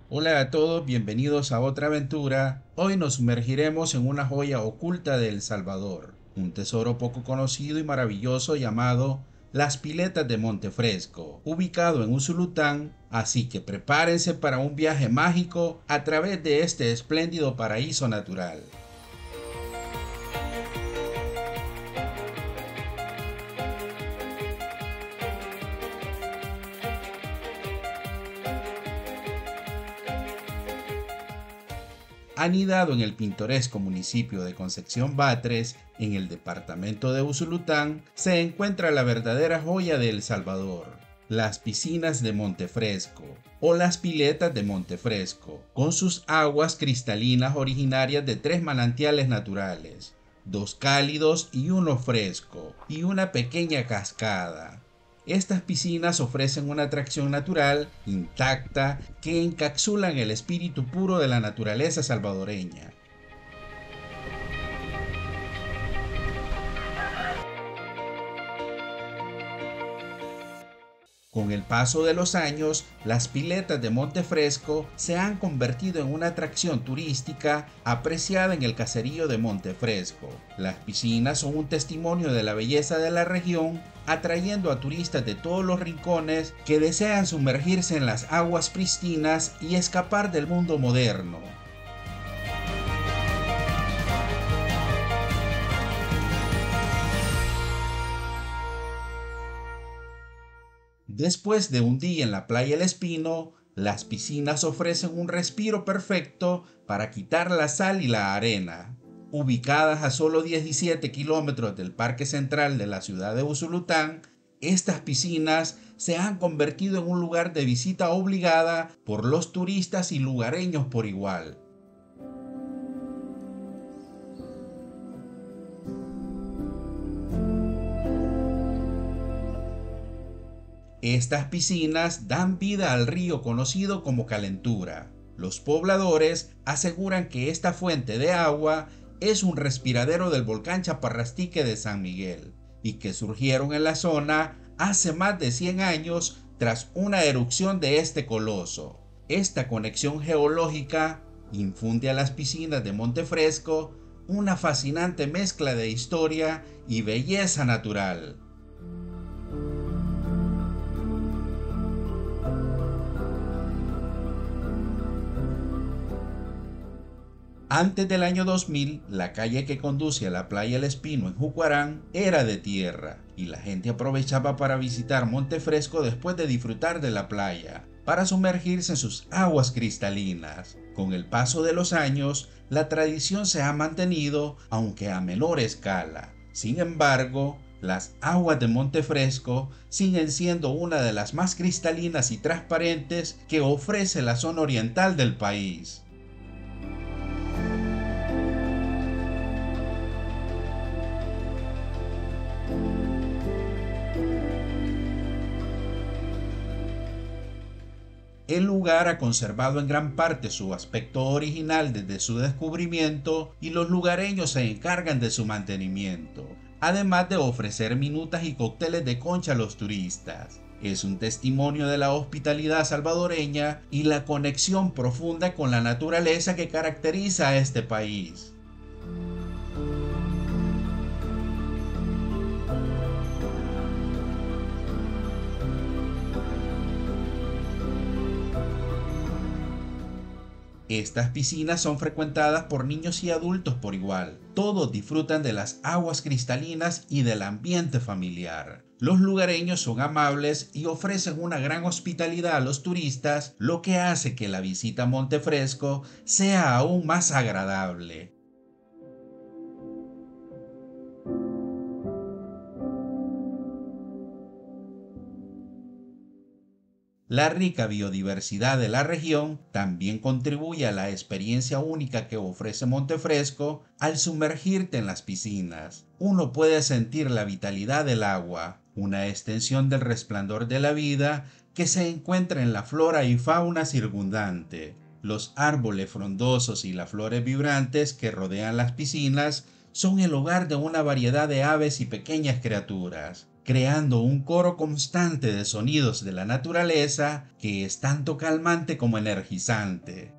Hola a todos, bienvenidos a otra aventura. Hoy nos sumergiremos en una joya oculta de El Salvador, un tesoro poco conocido y maravilloso llamado Las Piletas de Montefresco, ubicado en Usulután, así que prepárense para un viaje mágico a través de este espléndido paraíso natural. Anidado en el pintoresco municipio de Concepción Batres, en el departamento de Usulután, se encuentra la verdadera joya de El Salvador, las piscinas de Montefresco, o las piletas de Montefresco, con sus aguas cristalinas originarias de tres manantiales naturales, dos cálidos y uno fresco, y una pequeña cascada. Estas piscinas ofrecen una atracción natural intacta que encapsulan el espíritu puro de la naturaleza salvadoreña. Con el paso de los años, las piletas de Montefresco se han convertido en una atracción turística apreciada en el caserío de Montefresco. Las piscinas son un testimonio de la belleza de la región, atrayendo a turistas de todos los rincones que desean sumergirse en las aguas pristinas y escapar del mundo moderno. Después de un día en la playa El Espino, las piscinas ofrecen un respiro perfecto para quitar la sal y la arena. Ubicadas a solo 17 kilómetros del Parque Central de la ciudad de Usulután, estas piscinas se han convertido en un lugar de visita obligada por los turistas y lugareños por igual. Estas piscinas dan vida al río conocido como Calentura. Los pobladores aseguran que esta fuente de agua es un respiradero del volcán Chaparrastique de San Miguel y que surgieron en la zona hace más de 100 años tras una erupción de este coloso. Esta conexión geológica infunde a las piscinas de Montefresco una fascinante mezcla de historia y belleza natural. Antes del año 2000, la calle que conduce a la playa El Espino en Jucuarán era de tierra y la gente aprovechaba para visitar Montefresco después de disfrutar de la playa, para sumergirse en sus aguas cristalinas. Con el paso de los años, la tradición se ha mantenido, aunque a menor escala. Sin embargo, las aguas de Montefresco siguen siendo una de las más cristalinas y transparentes que ofrece la zona oriental del país. El lugar ha conservado en gran parte su aspecto original desde su descubrimiento y los lugareños se encargan de su mantenimiento, además de ofrecer minutas y cócteles de concha a los turistas. Es un testimonio de la hospitalidad salvadoreña y la conexión profunda con la naturaleza que caracteriza a este país. Estas piscinas son frecuentadas por niños y adultos por igual. Todos disfrutan de las aguas cristalinas y del ambiente familiar. Los lugareños son amables y ofrecen una gran hospitalidad a los turistas, lo que hace que la visita a Montefresco sea aún más agradable. La rica biodiversidad de la región también contribuye a la experiencia única que ofrece Montefresco al sumergirte en las piscinas. Uno puede sentir la vitalidad del agua, una extensión del resplandor de la vida que se encuentra en la flora y fauna circundante. Los árboles frondosos y las flores vibrantes que rodean las piscinas son el hogar de una variedad de aves y pequeñas criaturas. creando un coro constante de sonidos de la naturaleza que es tanto calmante como energizante.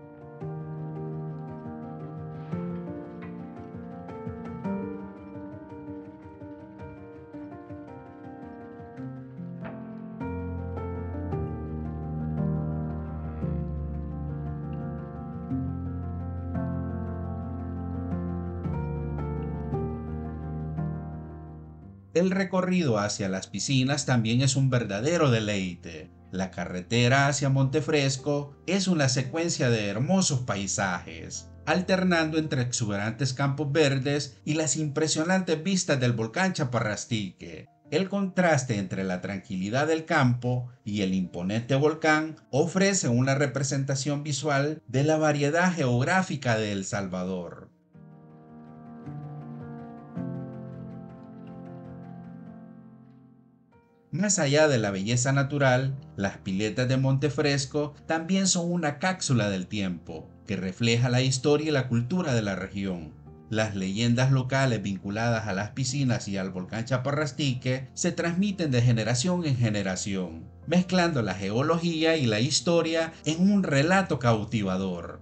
El recorrido hacia las piscinas también es un verdadero deleite. La carretera hacia Montefresco es una secuencia de hermosos paisajes, alternando entre exuberantes campos verdes y las impresionantes vistas del volcán Chaparrastique. El contraste entre la tranquilidad del campo y el imponente volcán ofrece una representación visual de la variedad geográfica de El Salvador. Más allá de la belleza natural, las piletas de Montefresco también son una cápsula del tiempo, que refleja la historia y la cultura de la región. Las leyendas locales vinculadas a las piscinas y al volcán Chaparrastique se transmiten de generación en generación, mezclando la geología y la historia en un relato cautivador.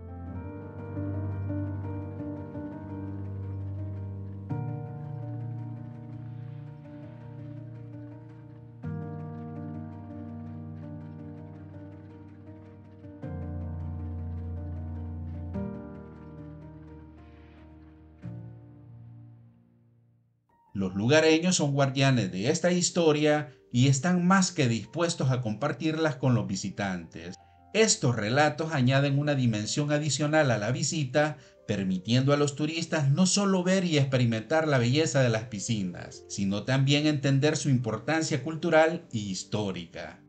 Los lugareños son guardianes de esta historia y están más que dispuestos a compartirlas con los visitantes. Estos relatos añaden una dimensión adicional a la visita, permitiendo a los turistas no solo ver y experimentar la belleza de las piscinas, sino también entender su importancia cultural y histórica.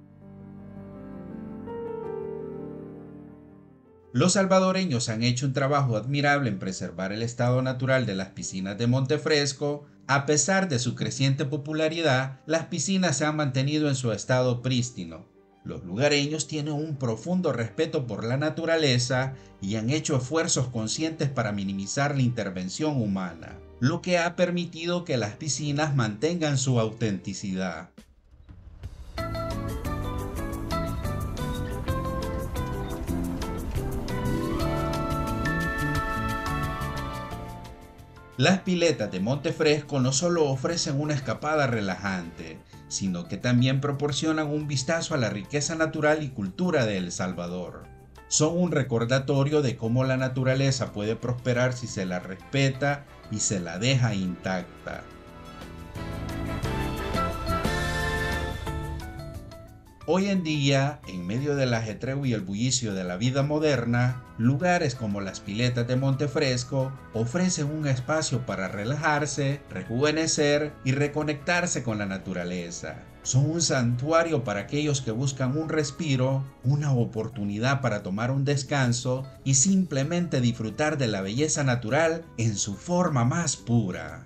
Los salvadoreños han hecho un trabajo admirable en preservar el estado natural de las piscinas de Montefresco. A pesar de su creciente popularidad, las piscinas se han mantenido en su estado prístino. Los lugareños tienen un profundo respeto por la naturaleza y han hecho esfuerzos conscientes para minimizar la intervención humana, lo que ha permitido que las piscinas mantengan su autenticidad. Las piletas de Montefresco no solo ofrecen una escapada relajante, sino que también proporcionan un vistazo a la riqueza natural y cultura de El Salvador. Son un recordatorio de cómo la naturaleza puede prosperar si se la respeta y se la deja intacta. Hoy en día, en medio del ajetreo y el bullicio de la vida moderna, lugares como las piletas de Montefresco ofrecen un espacio para relajarse, rejuvenecer y reconectarse con la naturaleza. Son un santuario para aquellos que buscan un respiro, una oportunidad para tomar un descanso y simplemente disfrutar de la belleza natural en su forma más pura.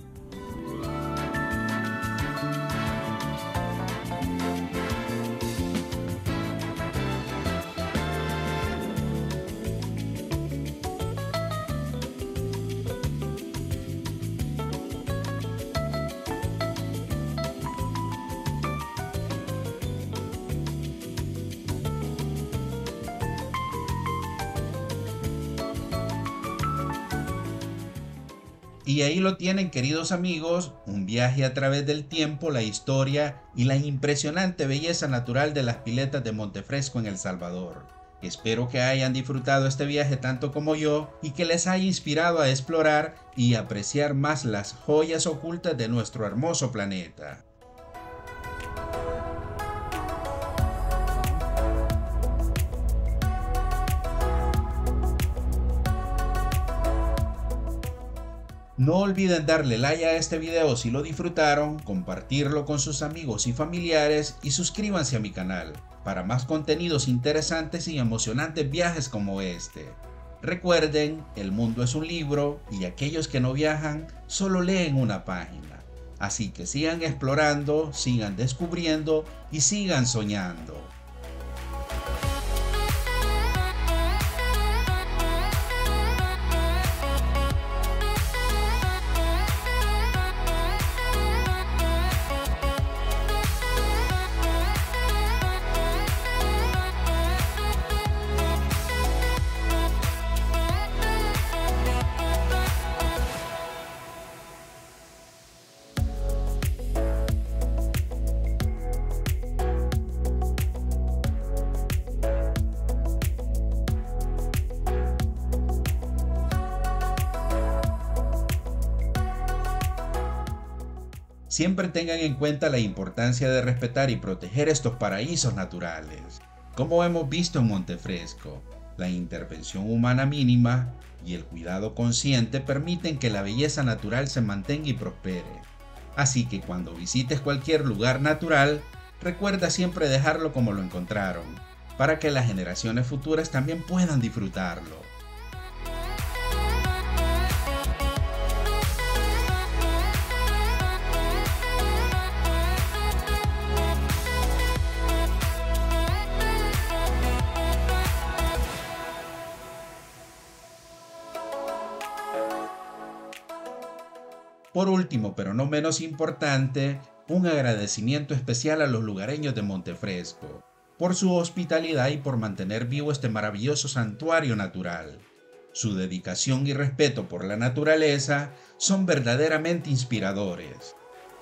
Y ahí lo tienen, queridos amigos, un viaje a través del tiempo, la historia y la impresionante belleza natural de las piletas de Montefresco en El Salvador. Espero que hayan disfrutado este viaje tanto como yo y que les haya inspirado a explorar y apreciar más las joyas ocultas de nuestro hermoso planeta. No olviden darle like a este video si lo disfrutaron, compartirlo con sus amigos y familiares y suscríbanse a mi canal para más contenidos interesantes y emocionantes viajes como este. Recuerden, el mundo es un libro y aquellos que no viajan solo leen una página. Así que sigan explorando, sigan descubriendo y sigan soñando. Siempre tengan en cuenta la importancia de respetar y proteger estos paraísos naturales. Como hemos visto en Montefresco, la intervención humana mínima y el cuidado consciente permiten que la belleza natural se mantenga y prospere. Así que cuando visites cualquier lugar natural, recuerda siempre dejarlo como lo encontraron, para que las generaciones futuras también puedan disfrutarlo. Por último, pero no menos importante, un agradecimiento especial a los lugareños de Montefresco, por su hospitalidad y por mantener vivo este maravilloso santuario natural. Su dedicación y respeto por la naturaleza son verdaderamente inspiradores.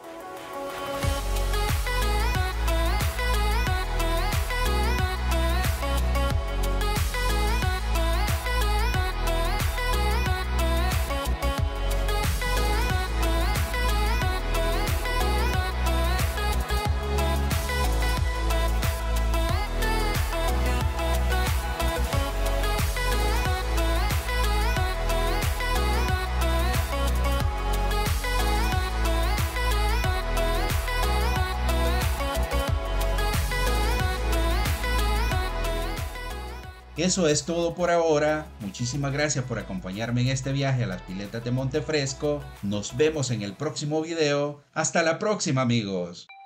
Eso es todo por ahora. Muchísimas gracias por acompañarme en este viaje a las piletas de Montefresco. Nos vemos en el próximo video. Hasta la próxima, amigos.